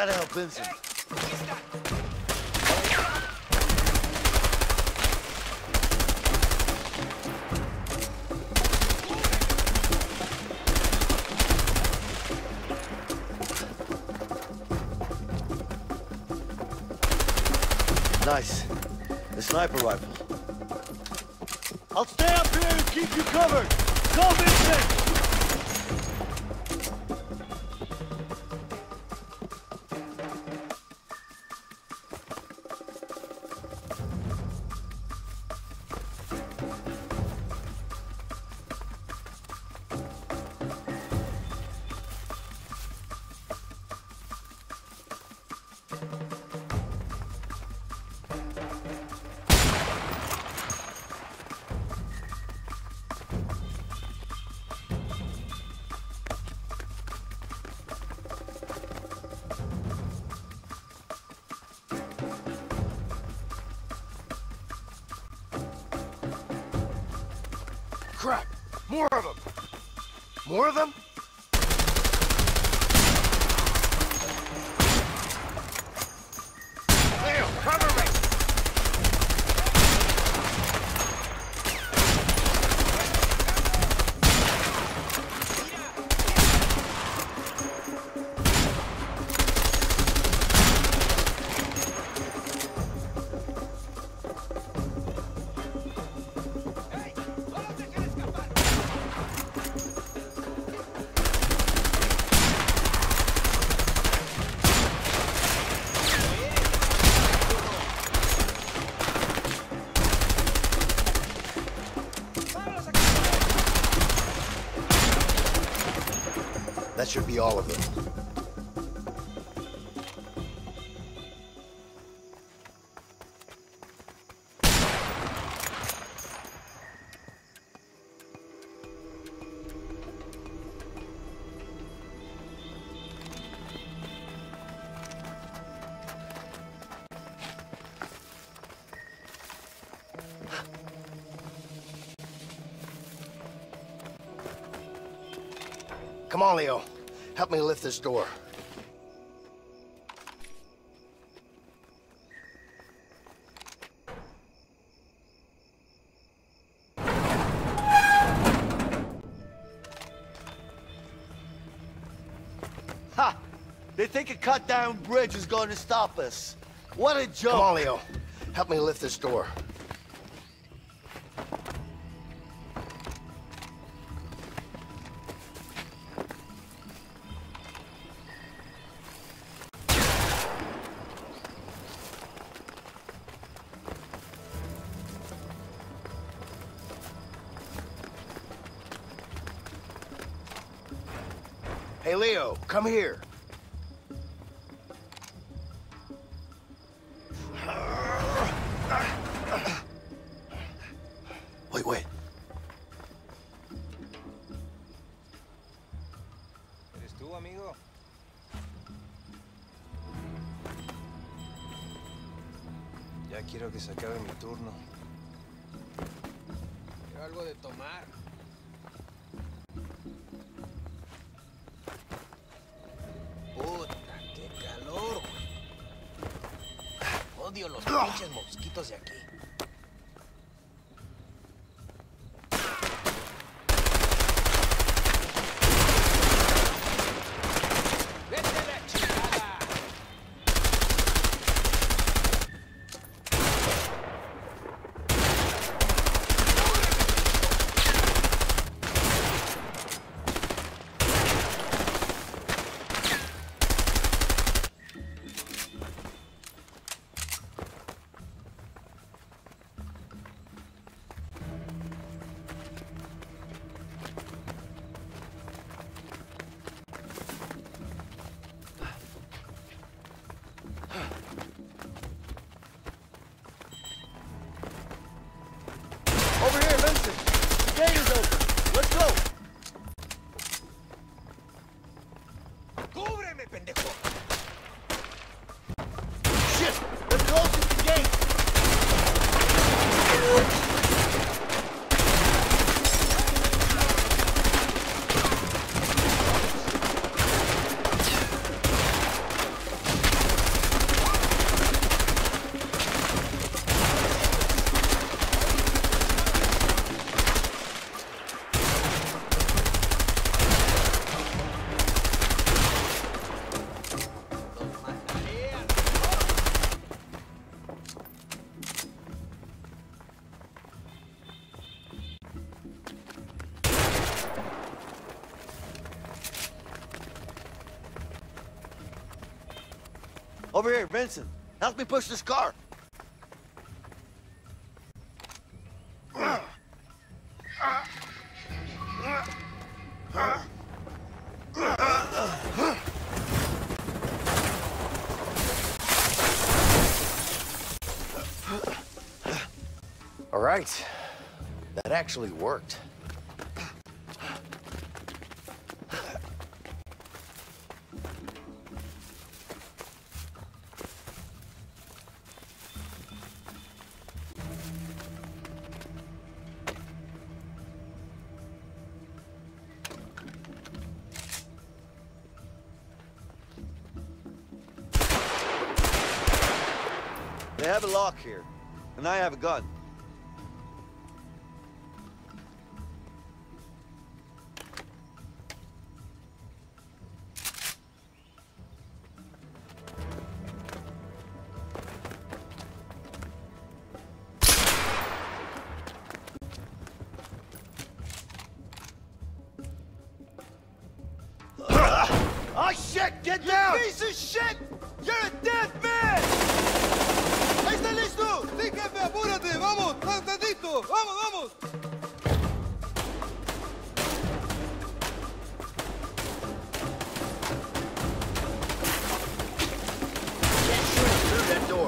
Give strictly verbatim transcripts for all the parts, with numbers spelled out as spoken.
gotta help Vincent. Nice. The sniper rifle. I'll stay up here and keep you covered. Go, Vincent! Crap! More of them! More of them? Leo, cover me! That should be all of them. Come on, Leo. Help me lift this door. Ha! They think a cut-down bridge is going to stop us. What a joke! Come on, Leo. Help me lift this door. Hey, Leo, come here. Wait, wait. ¿Eres tú, amigo? Ya quiero que se acabe mi turno. Quiero algo de tomar. Puta, qué calor, güey. Odio los pinches mosquitos de aquí. ¡Vete a la chingada! Over here, Vincent! The gate is open! Let's go! ¡Cúbreme, pendejo! Shit! They're closing the gate! Over here, Vincent. Help me push this car. All right. That actually worked. They have a lock here, and I have a gun. Oh shit! Get down! Piece of shit! You're a dead man! ¡Ahí está listo! ¡Sí, jefe, apúrate! ¡Vamos! ¡Tantito! ¡Vamos, vamos! Can't shoot him through that door.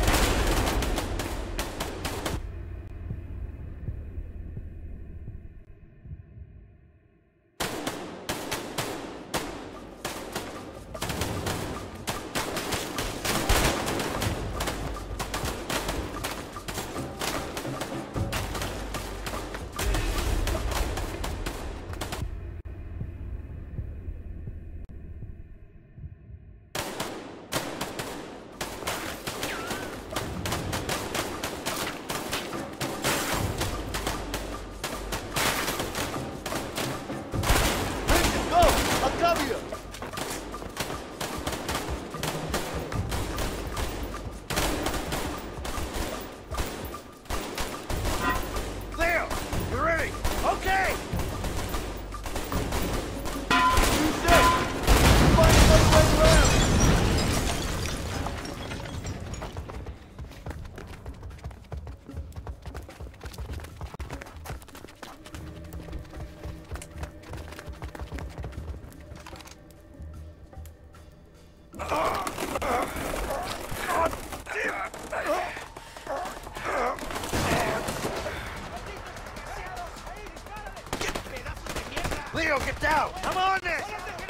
Leo, get down! I'm on it!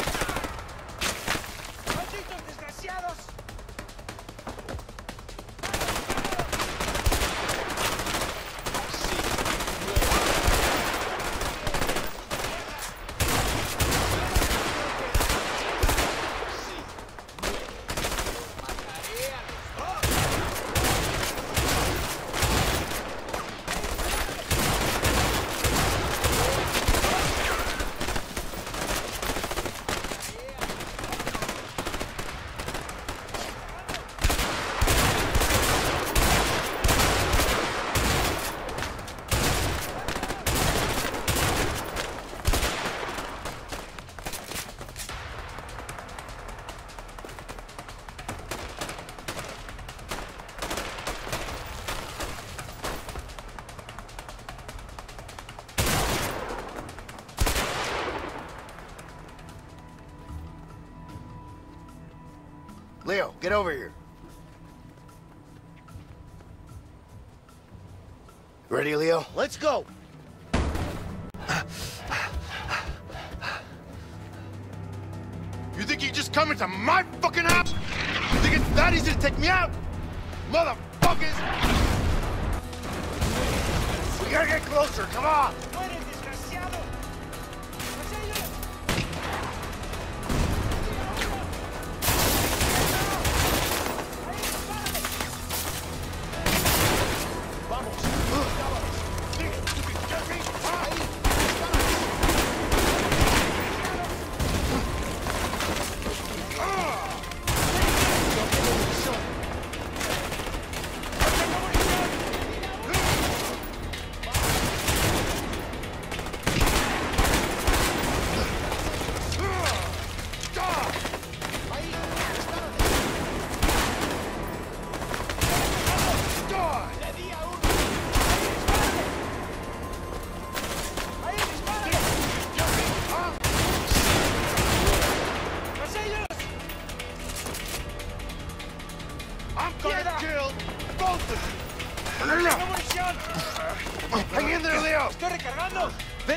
Leo, get over here. Ready, Leo? Let's go! You think you just come into my fucking house? You think it's that easy to take me out? Motherfuckers! We gotta get closer, come on! ¡Tengo munición! Hang in there, Leo! ¡Estoy recargando! ¡Ven!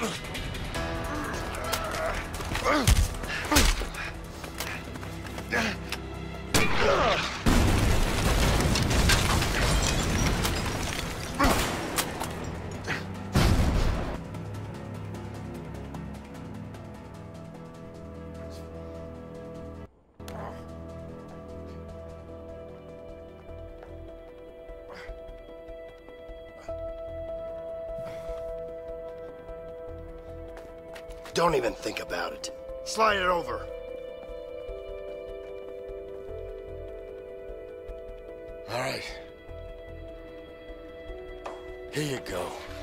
Don't even think about it. Slide it over. All right. Here you go.